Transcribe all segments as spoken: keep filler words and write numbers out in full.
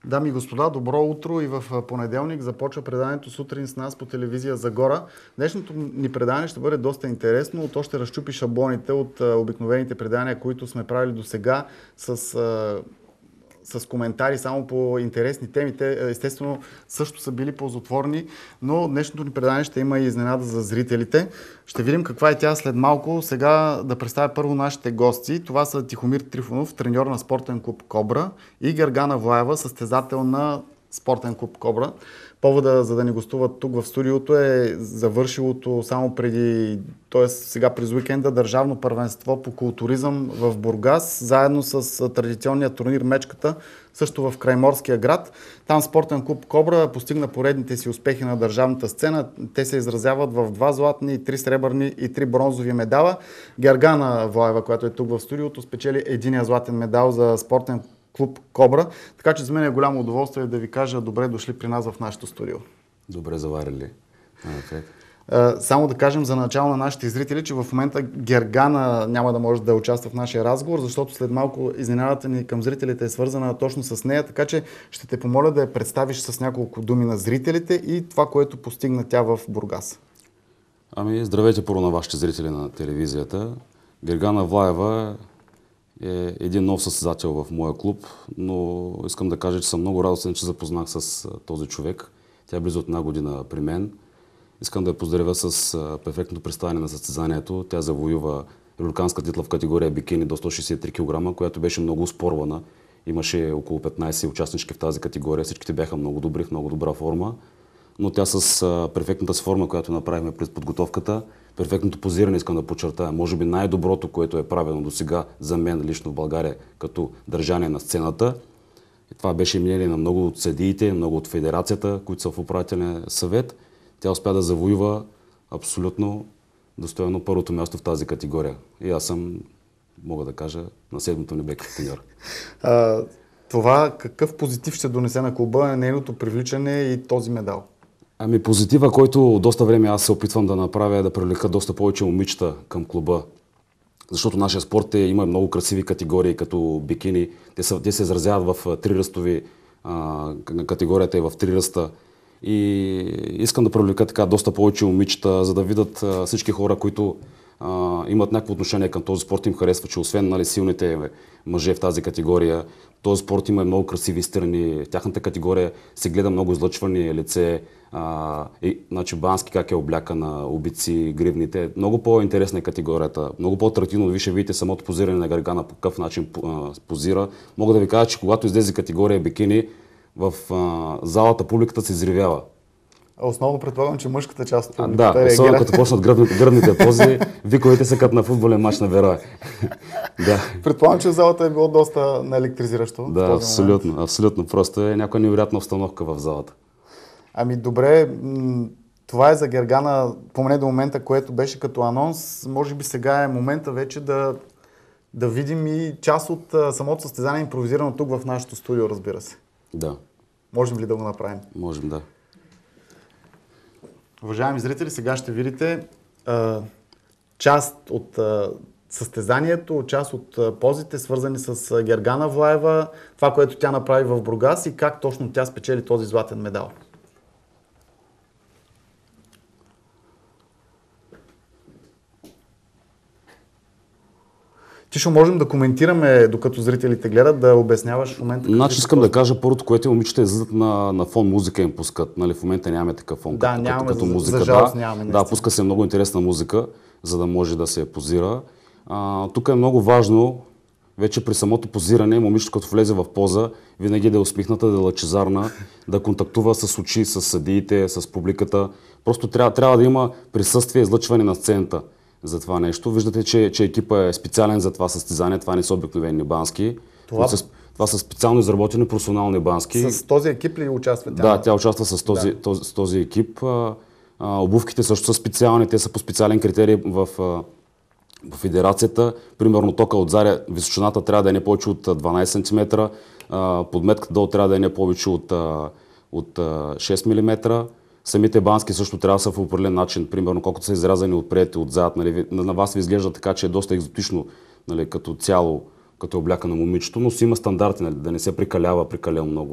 Дами и господа, добро утро и в понеделник започва преданието сутрин с нас по телевизия Загора. Днешното ни предание ще бъде доста интересно. То ще разчупи шаблоните от обикновените предания, които сме правили до сега с, с коментари само по интересни теми. Те естествено също са били ползотворни, но днешното ни предание ще има и изненада за зрителите. Ще видим каква е тя след малко. Сега да представя първо нашите гости. Това са Тихомир Трифонов, треньор на спортен клуб Кобра, и Гергана Влаева, състезател на спортен клуб Кобра. Повода, за да ни гостуват тук в студиото, е завършилото само преди, т.е. сега през уикенда, държавно първенство по културизъм в Бургас, заедно с традиционния турнир Мечката, също в Крайморския град. Там спортен клуб Кобра постигна поредните си успехи на държавната сцена. Те се изразяват в два златни, три сребърни и три бронзови медала. Гергана Влаева, която е тук в студиото, спечели единия златен медал за спортен клуб Кобра. Така че за мен е голямо удоволствие да ви кажа добре дошли при нас в нашото студио. Добре заварили. Само да кажем за начало на нашите зрители, че в момента Гергана няма да може да участва в нашия разговор, защото след малко изненадата ни към зрителите е свързана точно с нея, така че ще те помоля да я представиш с няколко думи на зрителите и това, което постигна тя в Бургас. Ами, здравейте първо на вашите зрители на телевизията. Гергана Влаева е един нов състезател в моя клуб, но искам да кажа, че съм много радостен, че запознах с този човек. Тя е близо от една година при мен. Искам да я поздравя с перфектното представяне на състезанието. Тя завоюва републиканска титла в категория бикини до сто шейсет и три килограма, която беше много спорвана. Имаше около петнайсет участнички в тази категория. Всичките бяха много добри, в много добра форма. Но тя с перфектната си форма, която направихме през подготовката, перфектното позиране, искам да подчертая, може би най-доброто, което е правено до сега за мен лично в България като държание на сцената. И това беше мнение на много от съдиите, много от федерацията, които са в управителния съвет. Тя успя да завоюва абсолютно достойно първото място в тази категория. И аз съм, мога да кажа, на седмото небе като треньор. Това какъв позитив ще донесе на клуба, нейното привличане и този медал? Ами позитива, който доста време аз се опитвам да направя, е да привлека доста повече момичета към клуба. Защото нашия спорт е, има много красиви категории, като бикини. Те, са, те се изразяват в триръстови, а, категорията е в три ръста. И искам да привлека така доста повече момичета, за да видят а, всички хора, които а, имат някакво отношение към този спорт, им харесва, че освен нали, силните мъже в тази категория, този спорт има много красиви страни. В тяхната категория се гледа много излъчвани лице, а, и, значи Бански как е обляка на убици, гривните. Много по-интересна е категорията, много по-атрактивно. Вие ще видите самото позиране на Гергана по какъв начин а, позира. Мога да ви кажа, че когато излезе категория бикини, в а, залата публиката се изривява. Основно предполагам, че мъжката част от публиката да, особено като почнат гръбните, гръбните пози, виковете са като на футболен мач на Вероя. Да. Предполагам, че залата е било доста наелектризиращо. Да, абсолютно, абсолютно. Просто е някаква невероятна обстановка в залата. Ами добре, това е за Гергана, поне до момента, което беше като анонс. Може би сега е момента вече да, да видим и част от самото състезание импровизирано тук в нашото студио, разбира се. Да. Можем ли да го направим? Можем, да. Уважаеми зрители, сега ще видите а, част от а, състезанието, част от а, позите, свързани с а, Гергана Влаева, това, което тя направи в Бургас и как точно тя спечели този златен медал. Ти ще можем да коментираме, докато зрителите гледат, да обясняваш в момента. Значи искам да кажа първото, което момичета излизат на, на фон музика им пускат. Нали, в момента нямаме такъв фон. Да, като, нямаме, като, като за, музика. за жалост да, нямаме. Да, пуска се много интересна музика, за да може да се позира. А, тук е много важно, вече при самото позиране, момичето като влезе в поза, винаги да е усмихната, да е лъчезарна, да контактува с очи, с съдиите, с публиката. Просто трябва, трябва да има присъствие и излъчване на сцената за това нещо. Виждате, че, че екипа е специален за това състезание. Това не са обикновени бански. Това, това, са, това са специално изработени професионални бански. С този екип ли участва тя? Да, тя участва с този, да. този, с този екип. А, а, обувките също са специални. Те са по специален критерий в, а, в федерацията. Примерно тока от заря, височината трябва да е не повече от дванайсет сантиметра. А, подметката долу трябва да е не повече от, а, от а, шест милиметра. Самите бански също трябва да са в определен начин, примерно колкото са изрязани отпред и отзад. Нали, на вас ви изглежда така, че е доста екзотично, нали, като цяло, като обляка на момичето, но си има стандарти, нали, да не се прикалява прекалено много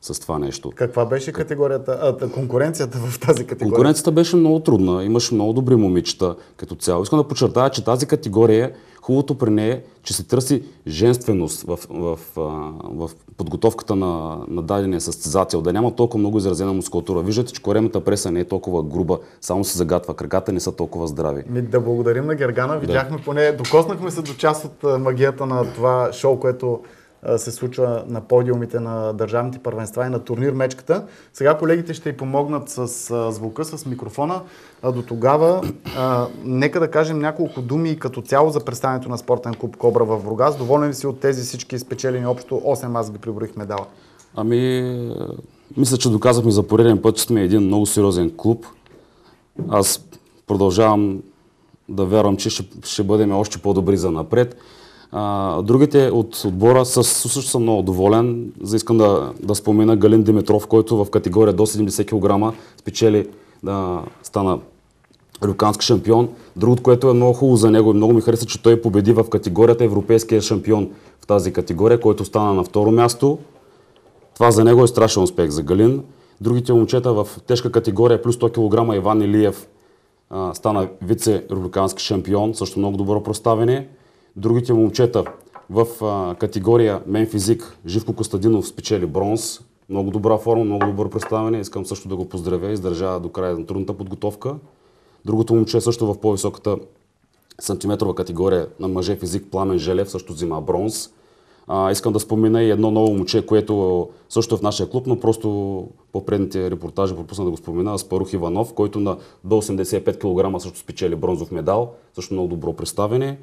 с това нещо. Каква беше категорията, а, конкуренцията в тази категория? Конкуренцията беше много трудна, имаше много добри момичета като цяло. Искам да подчертая, че тази категория, хубавото при нея е, че се търси женственост в, в, в, в подготовката на, на дадения състезател, да няма толкова много изразена мускулатура. Виждате, че коремната преса не е толкова груба, само се загатва, краката не са толкова здрави. Ми, да благодарим на Гергана, видяхме да. Поне, докоснахме се до част от магията на това шоу, което се случва на подиумите на държавните първенства и на турнир мечката. Сега колегите ще й помогнат с звука, с микрофона. А до тогава, а, нека да кажем няколко думи като цяло за представянето на спортен клуб Кобра в Бургас. Доволен ли си от тези всички спечелени общо осем, аз ги приброих медала? Ами, мисля, че доказахме за пореден път, че сме един много сериозен клуб. Аз продължавам да вярвам, че ще, ще бъдем още по-добри за напред. А, другите от отбора с, също съм много доволен. За искам да, да спомена Галин Димитров, който в категория до седемдесет килограма спечели да стана рюкански шампион. Другото, което е много хубаво за него и много ми хареса, че той победи в категорията европейския шампион в тази категория, който стана на второ място. Това за него е страшен успех за Галин. Другите момчета в тежка категория плюс сто килограма Иван Илиев а, стана вице-републикански шампион, също много добро представяне. Другите момчета в а, категория мен физик Живко Костадинов спечели бронз. Много добра форма, много добро представяне. Искам също да го поздравя, издържа до края на трудната подготовка. Другото момче също в по-високата сантиметрова категория на мъже физик Пламен Желев също взима бронз. А, искам да спомена и едно ново момче, което също е в нашия клуб, но просто по предните репортажи пропусна да го спомена, Аспарух Иванов, който на до осемдесет и пет килограма също спечели бронзов медал, също много добро представяне.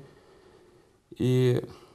И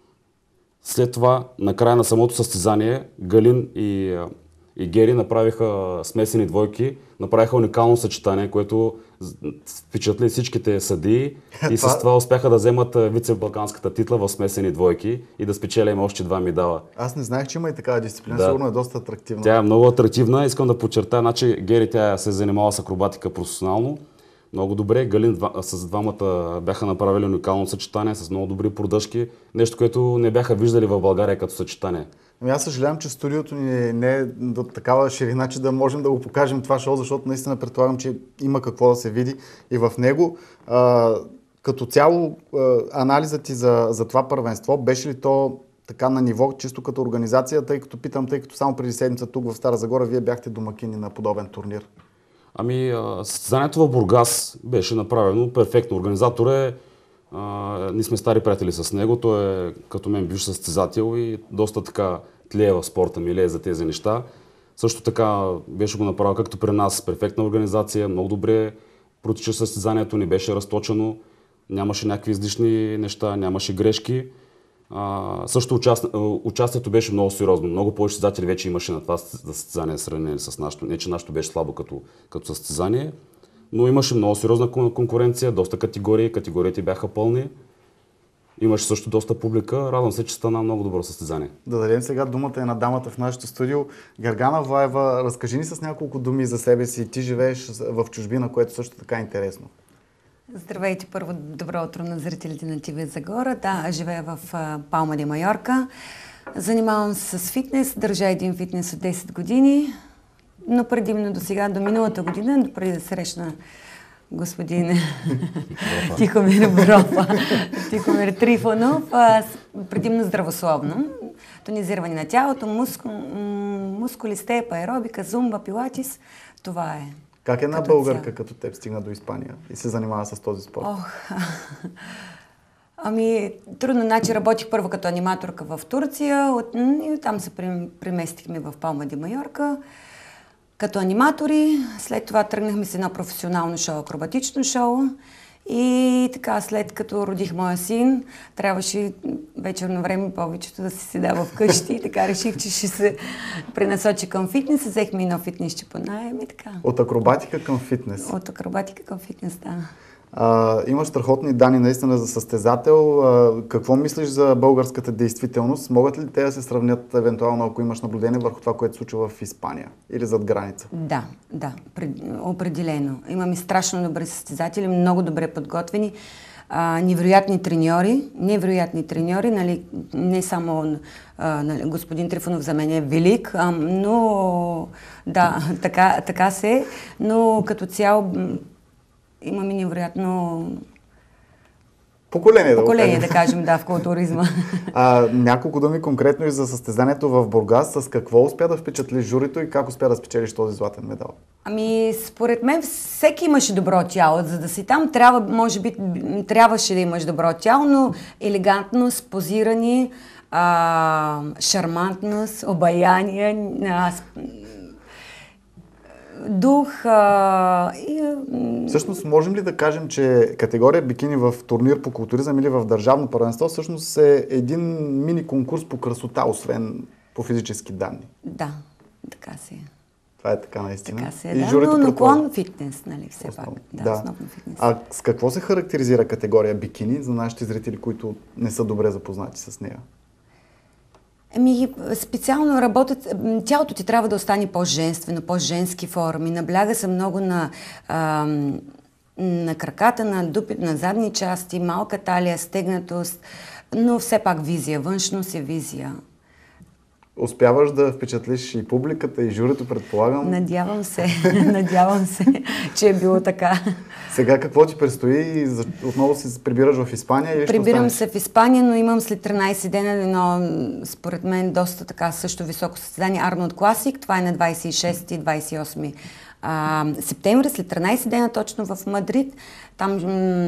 след това, на края на самото състезание, Галин и, и Гери направиха смесени двойки, направиха уникално съчетание, което впечатли всичките съдии и с това успяха да вземат вице-балканската титла в смесени двойки и да спечелим още два медала. Аз не знаех, че има и такава дисциплина, да. Сигурно е доста атрактивна. Тя е много атрактивна, искам да подчертая, значи Гери тя се занимава с акробатика професионално. Много добре. Галин с двамата бяха направили уникално съчетание с много добри продъжки. Нещо, което не бяха виждали в България като съчетание. Ами аз съжалявам, че студиото ни не е до такава ширина, че да можем да го покажем това шоу, защото наистина предполагам, че има какво да се види и в него. А, като цяло а, анализът ти за, за това първенство, беше ли то така на ниво, чисто като организация, тъй като питам, тъй като само преди седмица тук в Стара Загора вие бяхте домакини на подобен турнир? Ами, състезанието в Бургас беше направено перфектно. Организатор е, а, ние сме стари приятели с него, той е като мен бивш състезател и доста така тлее в спорта, милее за тези неща. Също така беше го направил както при нас, перфектна организация, много добре протича състезанието, не беше разточено, нямаше някакви излишни неща, нямаше грешки. А, също участ... участието беше много сериозно. Много повече състезатели вече имаше на това състезание, сравнение с нашото. Не, че нашето беше слабо като, като състезание, но имаше много сериозна конкуренция, доста категории, категориите бяха пълни. Имаше също доста публика. Радвам се, че стана много добро състезание. Да дадем сега думата и на дамата в нашото студио. Гергана Влаева, разкажи ни с няколко думи за себе си. Ти живееш в чужбина, което също така е интересно. Здравейте, първо добро утро на зрителите на ТВ Загора. Да, живея в Палма де Майорка. Занимавам се с фитнес, държа един фитнес от десет години, но предимно до сега, до миналата година, допреди да срещна господин Тихомир Бропа, Тихомир Трифонов, предимно здравословно. Тонизиране на тялото, муску, мускули, степ, аеробика, зумба, пилатис. Това е. Как една като българка цяло като теб стигна до Испания и се занимава с този спорт? Ох, ами, трудно. Значи работих първо като аниматорка в Турция от, и оттам се преместихме в Палма де Майорка като аниматори. След това тръгнахме с едно професионално шоу, акробатично шоу. И така, след като родих моя син, трябваше вечерно време повечето да си седа вкъщи. И така реших, че ще се пренасоча към фитнес. Взехме едно фитнесче по наем и така. От акробатика към фитнес? От акробатика към фитнес, да. А, имаш страхотни данни наистина за състезател. А, какво мислиш за българската действителност? Могат ли те да се сравнят евентуално, ако имаш наблюдение върху това, което се случва в Испания или зад граница? Да, да, пред, определено. Имаме страшно добри състезатели, много добре подготвени. а, невероятни треньори, невероятни треньори, нали, не само а, нали, господин Трифонов за мен е велик, а, но да, така, така се, но като цяло имаме невероятно поколение, да, поколение, да кажем, да, в културизма. А, няколко думи конкретно и за състезанието в Бургас. С какво успя да впечатлиш журито и как успя да спечелиш този златен медал? Ами, според мен всеки имаше добро тяло. За да си там, трябва, може би, трябваше да имаш добро тяло, но елегантност, позирани, а, шармантност, обаяние, а, дух а, и... Всъщност, можем ли да кажем, че категория бикини в турнир по културизъм или в държавно първенство всъщност е един мини конкурс по красота, освен по физически данни? Да, така си е. Това е така наистина. Така си е, и да, журито но предполага... наклон фитнес, нали, все Основно. пак. Да, Да. основно фитнес. А с какво се характеризира категория бикини за нашите зрители, които не са добре запознати с нея? Ами, специално работят, тялото ти трябва да остане по-женствено, по-женски форми. Набляга се много на, а, на краката, на дупи, на задни части, малка талия, стегнатост, но все пак визия, външност е визия. Успяваш да впечатлиш и публиката, и журито, предполагам? Надявам се, надявам се, че е било така. Сега какво ти предстои? Отново се прибираш в Испания или ще Прибирам останеш? се в Испания, но имам след тринайсет дена едно, според мен, доста така също високо състезание Арнолд Класик. Това е на двайсет и шести и двайсет и осми а, септември, след тринайсет дена точно в Мадрид. Там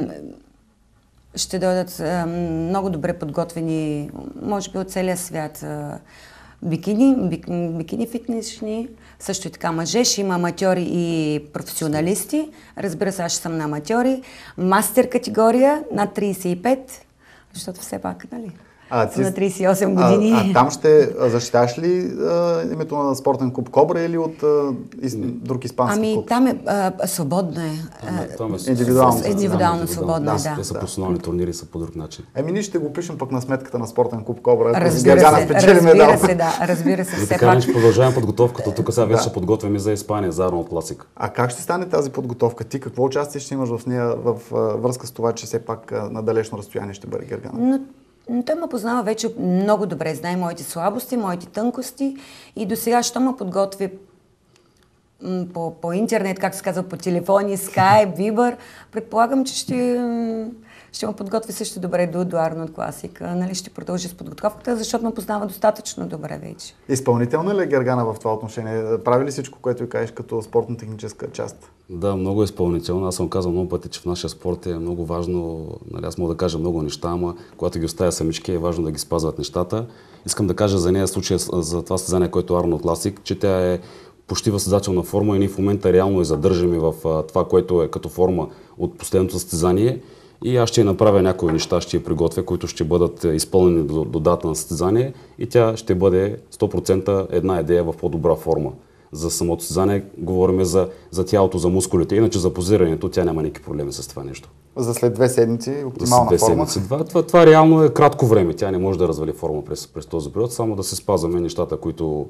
ще дойдат а, много добре подготвени, може би от целия свят, а, бикини, бик, бикини фитнесни, също и така мъже, ще има аматьори и професионалисти. Разбира се, аз ще съм на аматьори. Мастер категория над трийсет и пет, защото все пак, нали? А, съм на трийсет и осем години. А, а там ще защитаваш ли а, името на спортен клуб Кобра или от а, из, друг испански ами, клуб? там е а, свободно е. Там е, там е Индивидуално. Индивидуално, свободно, да. да. Те са професионални турнири, са по друг начин. Еми, ние ще го пишем пък на сметката на спортен клуб Кобра. ако Разбира Гергана се, спечели медал. разбира се, да, разбира се, Да, все така пак. не ще продължаваме подготовката. Тук сега вече Да. се подготвяме и за Испания, за Арнолд Класик. А как ще стане тази подготовка? Ти какво участие ще имаш в нея в а, връзка с това, че все пак а, на далечно разстояние ще бъде Гергана? Но, но той ме познава вече много добре, знае моите слабости, моите тънкости и до сега, що ме подготви м, по, по интернет, как се казва, по телефони, Skype, Viber, предполагам, че ще, м, ще ме подготви също добре до, до Арнолд Класик. Нали, ще продължи с подготовката, защото ме познава достатъчно добре вече. Изпълнителна ли е Гергана в това отношение? Прави ли всичко, което ви кажеш като спортно-техническа част? Да, много е изпълнително. Аз съм казал много пъти, че в нашия спорт е много важно, нали, аз мога да кажа много неща, ама когато ги оставя самички е важно да ги спазват нещата. Искам да кажа за нея случая за това състезание, което е Арнолд Класик, че тя е почти в състезателна форма и ние в момента реално я задържаме в това, което е като форма от последното състезание. И аз ще я направя някои неща, ще я приготвя, които ще бъдат изпълнени до, до дата на състезание и тя ще бъде сто процента една идея в по-добра форма. За самото състезание говорим за, за тялото, за мускулите, иначе за позирането тя няма никакви проблеми с това нещо. За след две седмици За оптимална две форма? седмици, два. Това, това реално е кратко време, тя не може да развали форма през, през този период, само да се спазваме нещата, които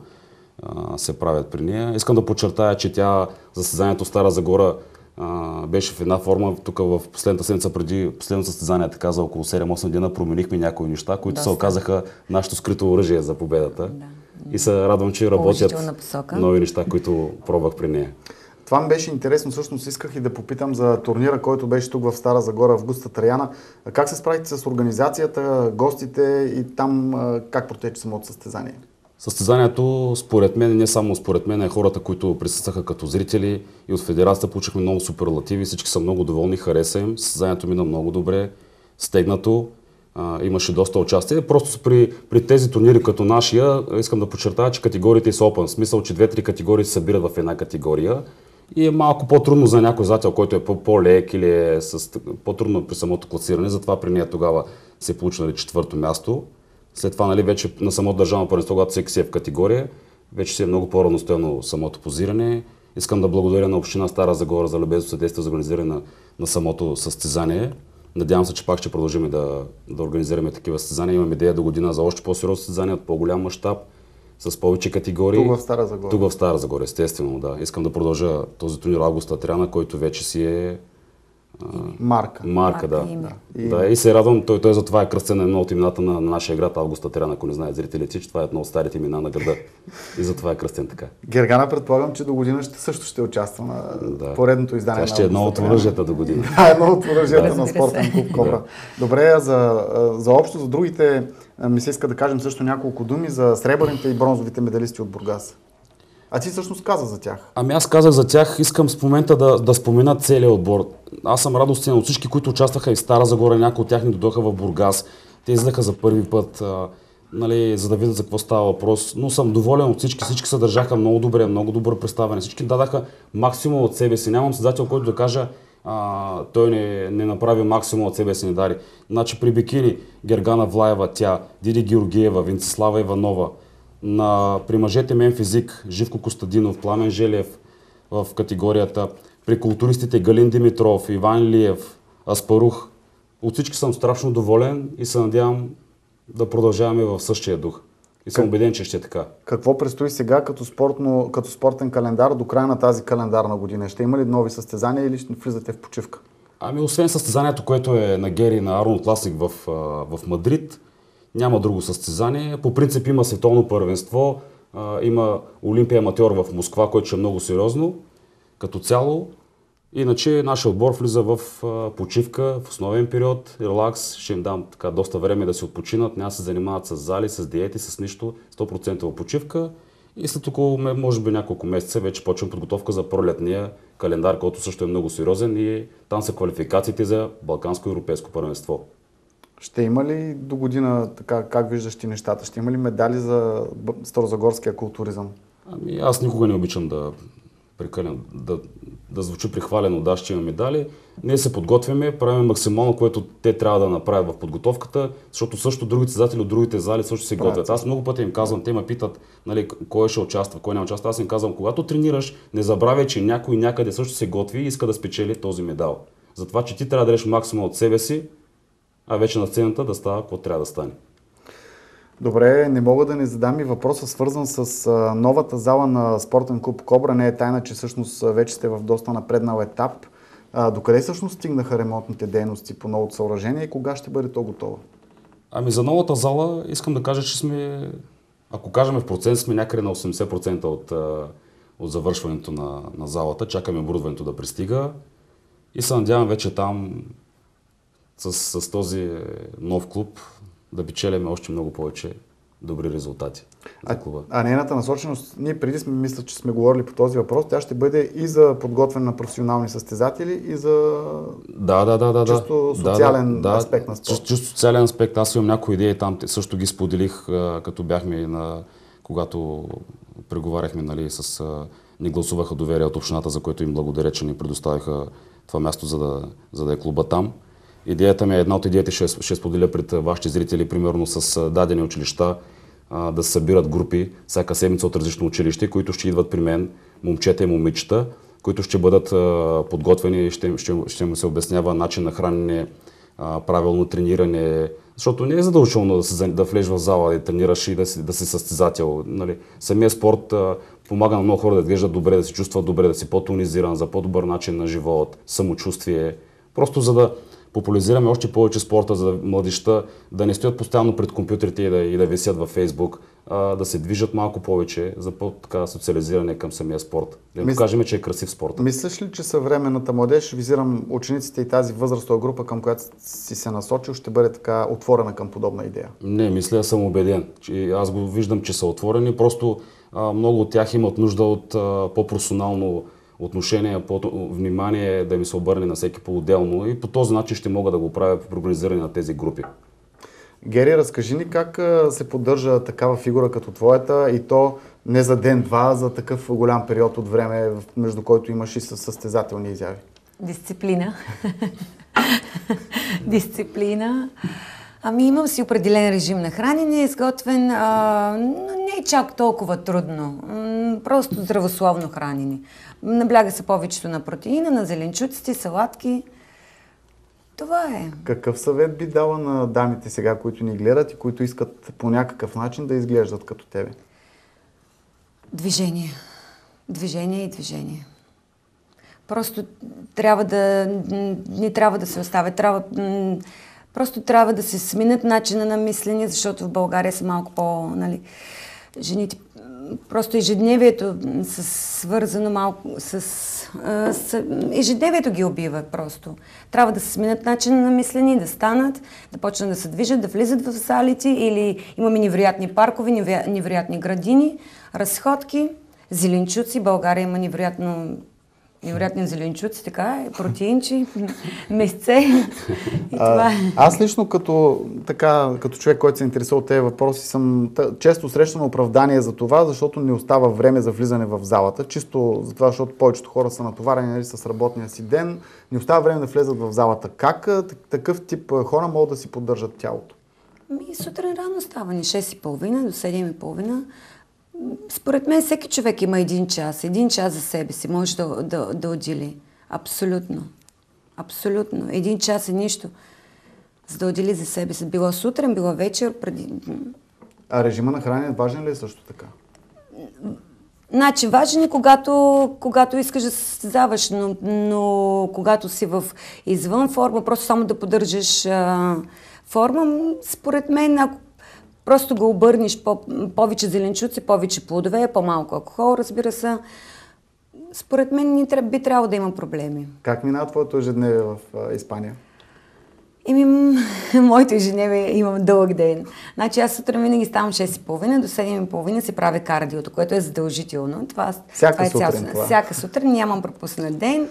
а, се правят при нея. Искам да подчертая, че тя за състезанието в Стара Загора Uh, беше в една форма. Тук в последната седмица преди последното състезание, така за около седем-осем дена, променихме някои неща, които Доста. се оказаха нашето скрито оръжие за победата. Да. И се радвам, че работят Положителна посока. нови неща, които пробвах при нея. Това ми беше интересно. Всъщност исках и да попитам за турнира, който беше тук в Стара Загора, в Августа Траяна. Как се справихте с организацията, гостите и там как протече самото състезание? Състезанието, според мен, не само според мен, е хората, които присъстваха като зрители и от федерацията получихме много суперлативи, всички са много доволни, хареса им. Състезанието мина много добре, стегнато, а, имаше доста участие. Просто при, при тези турнири като нашия, искам да подчертая, че категориите са open, в смисъл, че две-три категории се събират в една категория и е малко по-трудно за някой зрител, който е по-лек или е с, по-трудно при самото класиране, затова при нея тогава се получи нали, четвърто място. След това, нали, вече на самото държавно първенство, когато всеки си е в категория, вече си е много по-равностойно самото позиране. Искам да благодаря на община Стара Загора за любезно съдействие за организиране на, на самото състезание. Надявам се, че пак ще продължим да, да организираме такива състезания. Имам идея до година за още по-сериозно състезание от по-голям мащаб, с повече категории. Тук в Стара Загора. Тук в Стара Загора, естествено, да. Искам да продължа този турнир Августа Траяна, който вече си е Марка. Марка, да. Име. Да. И... Да, и се радвам, той, той затова е кръстен на едно от имената на, на нашия град Августа Трян, ако не знаят зрителите, че това е едно от старите имена на града. И затова е кръстен така. Гергана, предполагам, че до година ще също ще участва на Да. поредното издание. Тя ще е едно от оръжията до година. Да, едно от оръжията Да. на спортен клуб Кобра. Да. Добре, а за, за общо, за другите, а, ми се иска да кажем също няколко думи за сребърните и бронзовите медалисти от Бургас. А ти всъщност каза за тях. Ами аз казах за тях, искам в момента да, да спомена целият отбор. Аз съм радостен от всички, които участваха и в Стара Загора, някои от тях ни дойдоха в Бургас. Те излеха за първи път, а, нали, за да видят за какво става въпрос. Но съм доволен от всички, всички се държаха много добре, много добро представяне. Всички дадаха максимум от себе си. Нямам създател, който да кажа, а, той не, не направи максимум от себе си, не дари. Значи при бикини Гергана Влаева, тя, Диди Георгиева, Венцислава Иванова. На, при мъжете мен физик Живко Костадинов, Пламен Желев в категорията, при културистите Галин Димитров, Иван Лиев, Аспарух. От всички съм страшно доволен и се надявам да продължаваме в същия дух. И съм убеден, че ще е така. Какво предстои сега като, спортно, като спортен календар до края на тази календарна година? Ще има ли нови състезания или ще влизате в почивка? Ами освен състезанието, което е на Гери на Арнолд Класик в, в Мадрид, няма друго състезание. По принцип има световно първенство, а, има Олимпия аматьор в Москва, което ще е много сериозно като цяло. Иначе нашия отбор влиза в а, почивка, в основен период, релакс. Ще им дам така доста време да се отпочинат, няма да се занимават с зали, с диети, с нищо, сто процента почивка. И след около, може би няколко месеца, вече почвам подготовка за пролетния календар, който също е много сериозен и там са квалификациите за Балканско и европейско първенство. Ще има ли до година, така, как виждаш ти нещата, ще има ли медали за старозагорския културизъм? Ами аз никога не обичам да прекалям, да, да звучи прихвалено, да, ще има медали. Ние се подготвяме, правим максимално, което те трябва да направят в подготовката, защото също другите създатели от другите зали също се готвят. Аз много пъти им казвам, те ме питат, нали, кой ще участва, кой не участва. Аз им казвам, когато тренираш, не забравяй, че някой някъде също се готви и иска да спечели този медал. Затова, че ти трябва да дадеш максимум от себе си, а вече на сцената да става какво трябва да стане. Добре, не мога да не задам и въпроса, свързан с а, новата зала на спортен клуб Кобра. Не е тайна, че всъщност вече сте в доста напреднал етап. А, докъде всъщност стигнаха ремонтните дейности по новото съоръжение и кога ще бъде то готово? Ами за новата зала искам да кажа, че сме, ако кажем в процент, сме някъде на осемдесет процента от, от завършването на, на залата. Чакаме оборудването да пристига и се надявам вече там с, с този нов клуб да печелиме още много повече добри резултати за клуба. А, а нейната насоченост, ние преди сме мисля, че сме говорили по този въпрос, тя ще бъде и за подготвяне на професионални състезатели и за да, да, да, да, чисто социален да, аспект на спорт. Чисто, чисто социален аспект. Аз имам някои идеи там, също ги споделих, като бяхме на, когато преговаряхме, нали, с ни гласуваха доверие от общината, за което им благодаря, че ни предоставиха това място, за да, за да е клуба там. Идеята ми е, една от идеите ще, ще споделя пред вашите зрители, примерно с дадени училища, а, да се събират групи всяка седмица от различно училище, които ще идват при мен, момчета и момичета, които ще бъдат а, подготвени, ще, ще, ще му се обяснява начин на хранене, а, правилно трениране, защото не е задължително да, се, да влезеш в зала и тренираш и да си, да си състезател. Нали? Самия спорт а, помага на много хора да изглеждат добре, да се чувстват добре, да си по-тонизиран, за по-добър начин на живот, самочувствие, просто за да популяризираме още повече спорта, за младежта да не стоят постоянно пред компютрите и да, и да висят във Фейсбук, а, да се движат малко повече за по-така социализиране към самия спорт. Да им Мис... покажем, че е красив спорт. Мислиш ли, че съвременната младеж, визирам учениците и тази възрастова група, към която си се насочил, ще бъде така отворена към подобна идея? Не, мисля, съм убеден. Че аз го виждам, че са отворени. Просто а, много от тях имат нужда от а, по-професионално отношение, внимание да ми се обърне на всеки по-отделно и по този начин ще мога да го правя при организиране на тези групи. Гери, разкажи ни как се поддържа такава фигура като твоята и то не за ден-два, за такъв голям период от време, между който имаш и състезателни изяви. Дисциплина. Дисциплина. Ами имам си определен режим на хранене, изготвен, а, но не е чак толкова трудно. М- просто здравословно хранене. Набляга се повечето на протеина, на зеленчуците, салатки. Това е. Какъв съвет би дала на дамите сега, които ни гледат и които искат по някакъв начин да изглеждат като тебе? Движение. Движение и движение. Просто трябва да, не трябва да се оставят. Трябва, просто трябва да се сменят начина на мислене, защото в България са малко по... Нали, жените, просто ежедневието са свързано малко с, с... Ежедневието ги убива просто. Трябва да се сменят начина на мислене, да станат, да почнат да се движат, да влизат в залите или имаме невероятни паркове, невероятни градини, разходки, зеленчуци. България има невероятно невероятни зеленчуци, така, протеинчи, месце и това. А, аз лично като, така, като човек, който се интересува от тези въпроси, съм често срещам оправдание за това, защото не остава време за влизане в залата. Чисто за това, защото повечето хора са натоварени, нали, с работния си ден, не остава време да влезат в залата. Как такъв тип хора могат да си поддържат тялото? Ми, сутрин рано става ни шест и половина до седем и половина. Според мен всеки човек има един час. Един час за себе си може да, да, да отдели. Абсолютно. Абсолютно. Един час е нищо. За да отдели за себе си. Било сутрин, било вечер, преди... А режима на хранене важен ли е също така? Значи, важен е когато, когато искаш да се състезаваш, но, но когато си в извън форма, просто само да поддържаш а, форма, според мен, ако просто го обърнеш по, повече зеленчуци, повече плодове, по-малко алкохол, разбира се. Според мен не трябва, би трябвало да има проблеми. Как минава твоето ежедневие в а, Испания? Еми, моето ежедневие имам дълъг ден. Значи аз сутрин винаги ставам шест и половина, до седем и половина се прави кардиото, което е задължително. Това, Всяка това е сутрин цял, това? Всяка сутрин, нямам пропуснат ден.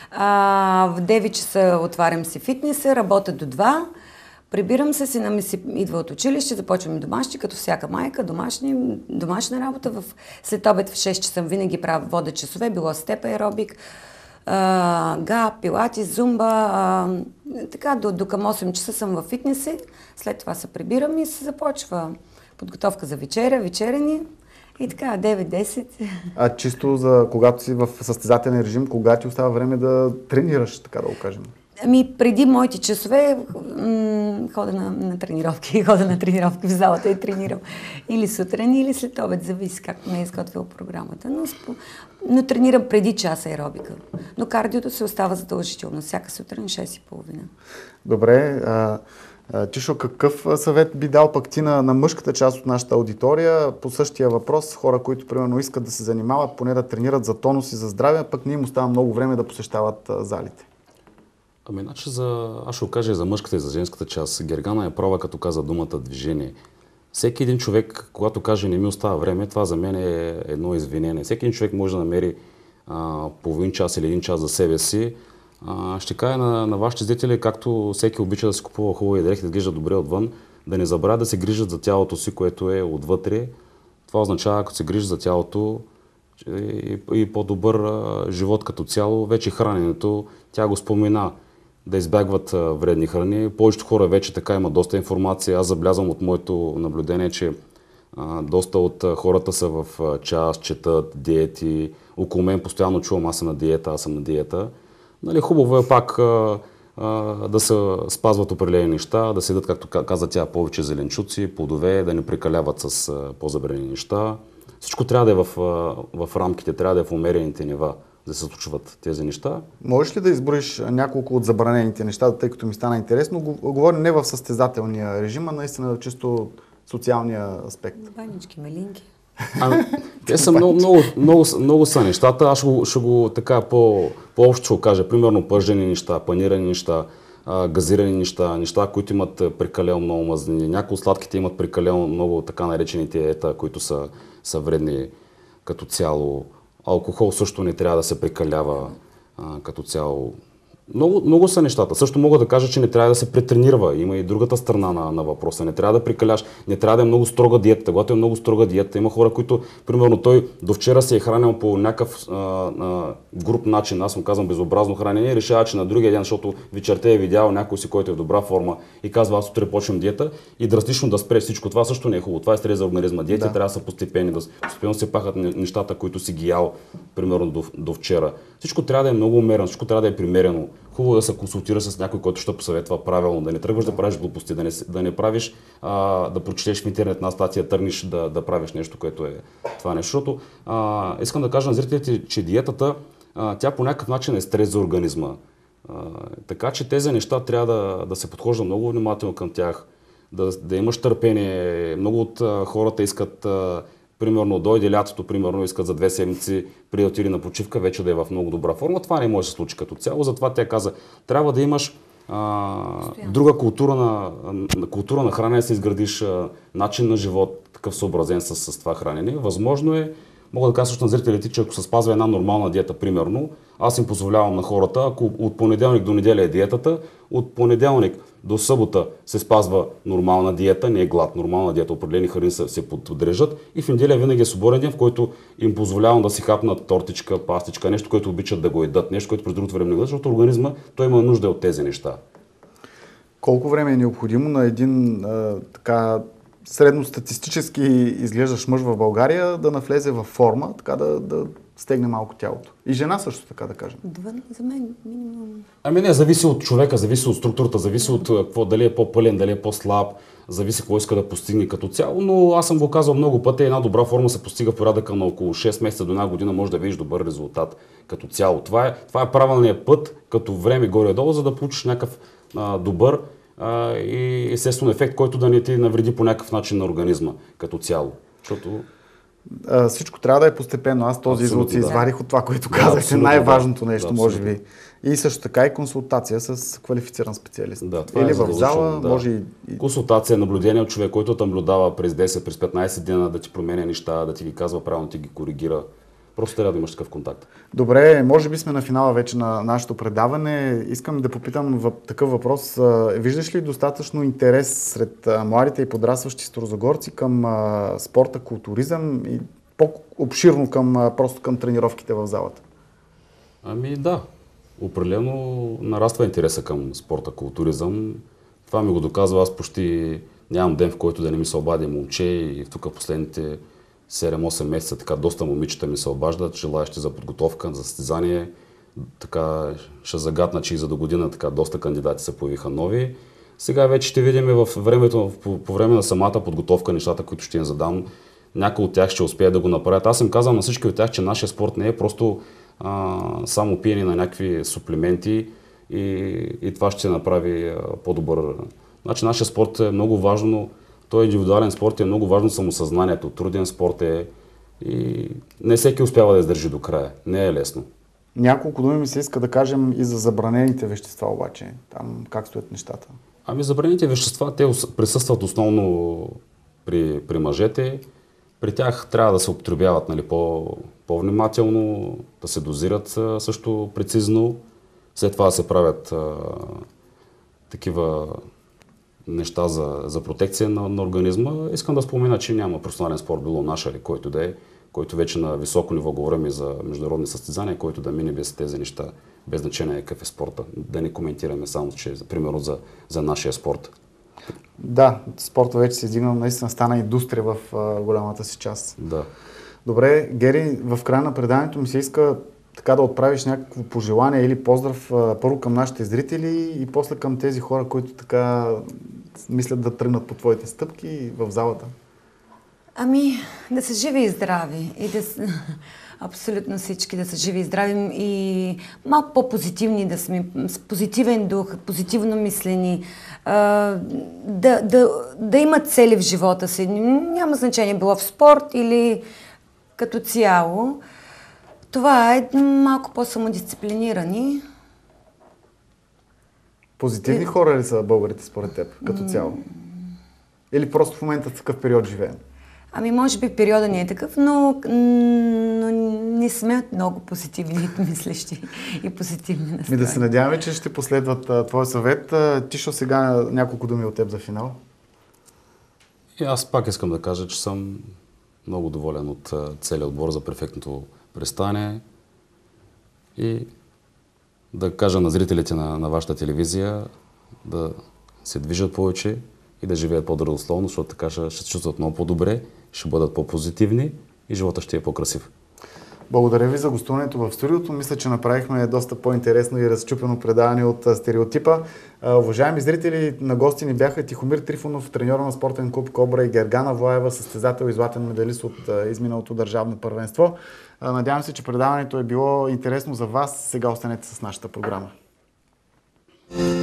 А, в девет часа отварям си фитнеса, работя до два. Прибирам се, сина ми си идва от училище, започваме домашни, като всяка майка, домашни, домашна работа. В, след обед в шест часа винаги правя вода часове, било степ аеробик, а, га, пилатис, зумба. А, така, до, до към осем часа съм във фитнеса, след това се прибирам и се започва подготовка за вечеря, вечерени и така, девет-десет. А чисто за когато си в състезателен режим, кога ти остава време да тренираш, така да го кажем? Ами, преди моите часове м- хода на, на тренировки, хода на тренировки в залата и тренирам. Или сутрин, или след обед, зависи как ме е изготвила програмата. Но, спо... но тренирам преди час аеробика. Но кардиото се остава задължително, всяка сутрин шест и половина. Добре. А, а, Тишо, какъв съвет би дал пък ти на, на мъжката част от нашата аудитория по същия въпрос? Хора, които примерно искат да се занимават, поне да тренират за тонус и за здраве, пък не им остава много време да посещават а, залите. Ами, иначе за... аз ще го кажа и за мъжката и за женската част. Гергана е права, като каза думата движение. Всеки един човек, когато каже не ми остава време, това за мен е едно извинение. Всеки един човек може да намери а, половин час или един час за себе си. А, ще кажа на, на вашите зрители, както всеки обича да си купува хубави дрехи, да изглежда добре отвън, да не забравя да се грижат за тялото си, което е отвътре. Това означава, като се грижат за тялото и, и по-добър а, живот като цяло, вече храненето, тя го спомена. Да избягват а, вредни храни. Повечето хора вече така имат доста информация. Аз забелязвам от моето наблюдение, че а, доста от а, хората са в а, час, четат, диети. Около мен постоянно чувам, аз съм на диета, аз съм на диета. Нали, хубаво е пак а, а, да се спазват определени неща, да седат, както каза тя, повече зеленчуци, плодове, да не прекаляват с а, по-забранени неща. Всичко трябва да е в, а, в рамките, трябва да е в умерените нива, да се случват тези неща. Можеш ли да изброиш няколко от забранените неща, тъй като ми стана интересно? Говорим не в състезателния режим, а наистина чисто социалния аспект. Банички, малинки. А, те са много, много, много, много са нещата. Аз ще го, ще го така по, по-общо ще го кажа. Примерно пържени неща, панирани неща, а, газирани неща, неща, които имат прекалено много мазнини. Някои от сладките имат прекалено много така наречените ета, които са, са вредни като цяло. Алкохол също не трябва да се прекалява а, като цяло. Много, много са нещата. Също мога да кажа, че не трябва да се претренирва. Има и другата страна на, на въпроса. Не трябва да прекаляш. Не трябва да е много строга диета. Когато е много строга диета, има хора, които, примерно, той до вчера се е хранил по някакъв а, а, груп начин. Аз му казвам безобразно хранение и решава, че на другия ден, защото вечерта е видял някой си, който е в добра форма и казва, аз утре почвам диета и драстично да спре всичко. Това също не е хубаво. Това е стрес за организма. Диети да. Трябва да са постепенни, да постепенно се пахат нещата, които си ги ял, примерно, до, до вчера. Всичко трябва да е много умерено, всичко трябва да е примерено. Хубаво да се консултира с някой, който ще посъветва правилно, да не тръгваш да правиш глупости, да не, да не правиш, а, да прочетеш в интернет една статия, тръгнеш да, да правиш нещо, което е това нещо. Защото а, искам да кажа на зрителите, че диетата а, тя по някакъв начин е стрес за организма. А, така че тези неща трябва да, да се подхожда много внимателно към тях, да, да имаш търпение. Много от а, хората искат, а, примерно, дойде лятото, примерно, искат за две седмици преди да отиде на почивка, вече да е в много добра форма. Това не може да се случи като цяло, затова тя каза, трябва да имаш а, друга култура на, на, култура на хранене, да се изградиш а, начин на живот, такъв съобразен с, с това хранене. Възможно е, мога да кажа също на зрителите, че ако се спазва една нормална диета, примерно, аз им позволявам на хората, ако от понеделник до неделя е диетата, от понеделник до събота се спазва нормална диета, не е глад, нормална диета, определени храни се, се поддържат и в неделя винаги е свободен ден, в който им позволявам да си хапнат тортичка, пастичка, нещо, което обичат да го едат, нещо, което през другото време не го, защото организма той има нужда от тези неща. Колко време е необходимо на един а, така средностатистически изглеждащ мъж в България да навлезе във форма, така да, да стегне малко тялото? И жена също така да кажем. Два, за мен минимум. Ами не, зависи от човека, зависи от структурата, зависи от какво, дали е по-пълен, дали е по-слаб, зависи какво иска да постигне като цяло, но аз съм го казал много пъти, една добра форма се постига в порядъка на около шест месеца до една година, може да видиш добър резултат като цяло. Това е, това е правилният път, като време горе-долу, за да получиш някакъв а, добър а, и естествен ефект, който да не ти навреди по някакъв начин на организма като цяло. Защото А, всичко трябва да е постепенно. Аз този извод си извадих от това, което казахте. Да, най-важното нещо, да, може би. И също така и консултация с квалифициран специалист. Да, това Или е в зала, да. може и... Консултация, наблюдение от човек, който те наблюдава през десет, през петнайсет дена, да ти променя неща, да ти ги казва правилно, ти ги коригира. Просто трябва да имаш такъв контакт. Добре, може би сме на финала вече на нашето предаване. Искам да попитам в такъв въпрос. Виждаш ли достатъчно интерес сред младите и подрастващи старозагорци към спорта, културизъм и по-обширно към, просто към тренировките в залата? Ами да, определено нараства интереса към спорта, културизъм. Това ми го доказва. Аз почти нямам ден, в който да не ми се обади момче и тук в последните седем-осем месеца така доста момичета ми се обаждат, желаящи за подготовка, за състезание. Така ще загадна, че и за до година така доста кандидати се появиха нови. Сега вече ще видим в времето, по, по време на самата подготовка, нещата, които ще им задам. Някои от тях ще успеят да го направят. Аз им казвам на всички от тях, че нашия спорт не е просто а, само пиене на някакви суплементи и, и това ще се направи а, по-добър. Значи нашия спорт е много важно. Той е индивидуален спорт и е много важно самосъзнанието. Труден спорт е и не всеки успява да издържи до края. Не е лесно. Няколко думи ми се иска да кажем и за забранените вещества обаче. Там как стоят нещата? Ами забранените вещества, те присъстват основно при, при мъжете. При тях трябва да се употребяват, нали, по, по-внимателно, да се дозират а, също прецизно. След това да се правят а, такива неща за, за протекция на, на организма. Искам да спомена, че няма професионален спорт, било наш или който да е, който вече на високо ниво говорим и за международни състезания, който да мине без тези неща, без значение какъв е спорта. Да не коментираме само, че примерно за, за нашия спорт. Да, спорта вече се издигнал, наистина стана индустрия в а, голямата си част. Да. Добре, Гери, в края на преданието ми се иска така да отправиш някакво пожелание или поздрав а, първо към нашите зрители и после към тези хора, които така мислят да тръгнат по твоите стъпки в залата. Ами, да са живи и здрави. И да са, абсолютно всички да са живи и здрави и малко по-позитивни да сме, с позитивен дух, позитивно мислени, да, да, да имат цели в живота си. Няма значение било в спорт или като цяло. Това е малко по-самодисциплинирани. Позитивни хора ли са българите според теб, като цяло? Или просто в момента в такъв период живеем? Ами, може би периода не е такъв, но, но не сме много позитивни мислещи и позитивни настроени. Ми да се надяваме, че ще последват а, твой съвет. Тишо, сега няколко думи от теб за финал. И аз пак искам да кажа, че съм много доволен от целия отбор за перфектното представяне и да кажа на зрителите на, на вашата телевизия да се движат повече и да живеят по-здравословно, защото така ще, ще се чувстват много по-добре, ще бъдат по-позитивни и живота ще е по-красив. Благодаря ви за гостуването в студиото. Мисля, че направихме доста по-интересно и разчупено предаване от стереотипа. Уважаеми зрители, на гости ни бяха Тихомир Трифонов, треньор на спортен клуб Кобра, и Гергана Влаева, състезател и златен медалист от изминалото държавно първенство. Надявам се, че предаването е било интересно за вас. Сега останете с нашата програма.